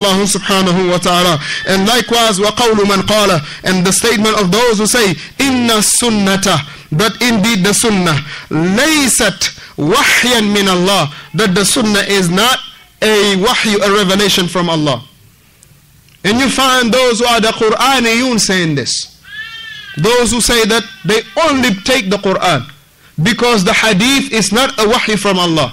Allah subhanahu wa ta'ala. And likewise, وَقَوْلُ مَنْ قَالَ, and the statement of those who say, إِنَّ السُّنَّةَ, that indeed the sunnah, لَيْسَتْ وَحْيًا مِنَ اللَّهِ, that the sunnah is not a wahyu, a revelation from Allah. And you find those who are the Qur'aniyun saying this. Those who say that they only take the Qur'an because the hadith is not a wahyu from Allah.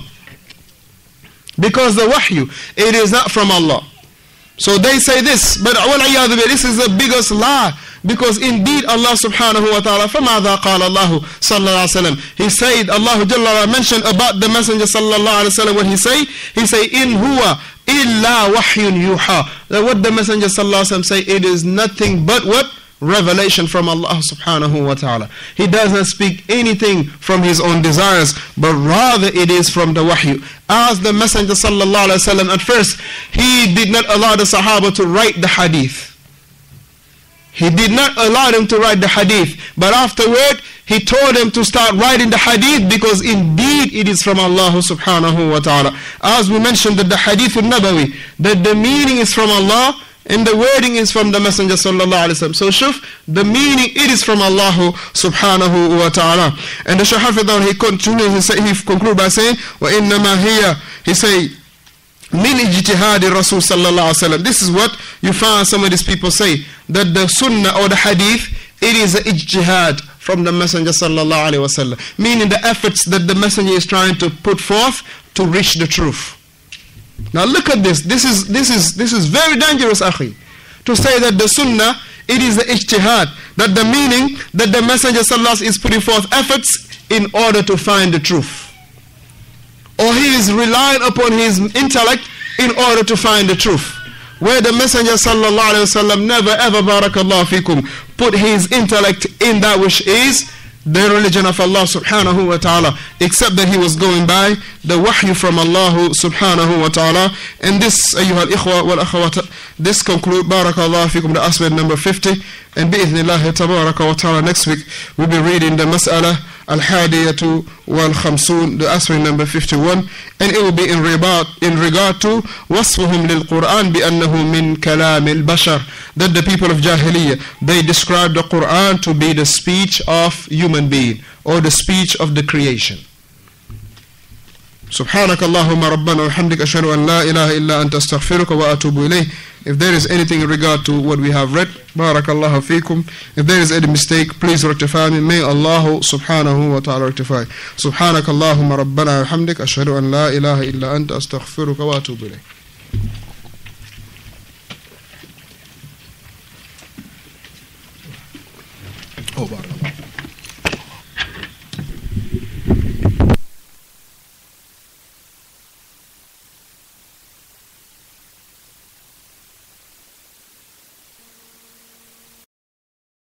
Because the wahyu, it is not from Allah. So they say this, but this is the biggest lie. Because indeed Allah subhanahu wa ta'ala, فَمَاذَا قَالَ اللَّهُ صَلَّى اللَّهُ عَلَيْهِ وَسَلَّمَ, He said, Allah Jalla mentioned about the Messenger sallallahu alayhi wa sallam, what he say? He say, إِنْ هُوَ إِلَّا وَحْيٌ يُوحَى. That what the Messenger sallallahu alayhi wa sallam say, it is nothing but what? Revelation from Allah subhanahu wa ta'ala. He does not speak anything from his own desires, but rather it is from the wahyu. As the Messenger sallallahu alayhi wa sallam, at first, he did not allow the Sahaba to write the hadith. He did not allow them to write the hadith, but afterward he told them to start writing the hadith, because indeed it is from Allah subhanahu wa ta'ala. As we mentioned that the hadith al-Nabawi, that the meaning is from Allah and the wording is from the Messenger sallallahu alaihi wasallam. So shuf, the meaning, it is from Allah subhanahu wa ta'ala. And the Shaykh Hafidh, he continues, he concludes by saying, وَإِنَّمَا هِيَ, he say, min ijtihadi Rasul sallallahu alaihi wasallam. This is what you find some of these people say, that the sunnah or the hadith, it is a ijtihad from the Messenger sallallahu alaihi wasallam, meaning the efforts that the Messenger is trying to put forth to reach the truth. Now look at this. This is very dangerous, akhi, to say that the sunnah, it is the ijtihad, that the meaning that the Messenger sallallahu alaihi wasallam is putting forth efforts in order to find the truth, or he is relying upon his intellect in order to find the truth, where the Messenger sallallahu alaihi wasallam never ever, barakallahu fikum, put his intellect in that which is the religion of Allah subhanahu wa ta'ala, except that he was going by the wahyu from Allah subhanahu wa ta'ala. And this, ayyuha al-ikhwa wal akhawat, this conclude, barakallahu fikum, the aspect number 50. And bi'idhnillahi tabaraka wa ta'ala, next week we'll be reading the mas'ala al-hadiyatu wal-khamsun, the aspect number 51, and it will be in regard to wasfuhum lil-Qur'an bi-annahu min kalam al-bashar, that the people of Jahiliyyah, they describe the Qur'an to be the speech of human being, or the speech of the creation. Subhanaka Allahumma rabbana wa hamdika ashhadu an la ilaha illa anta astaghfiruka wa atubu ilayh. If there is anything in regard to what we have read, barakallahu feekum. If there is any mistake, please rectify me. May Allah subhanahu wa ta'ala rectify. Subhanaka Allahumma rabbana wa hamdika ashhadu an la ilaha illa anta astaghfiruka wa atubu ilayh. Oh, barakallah.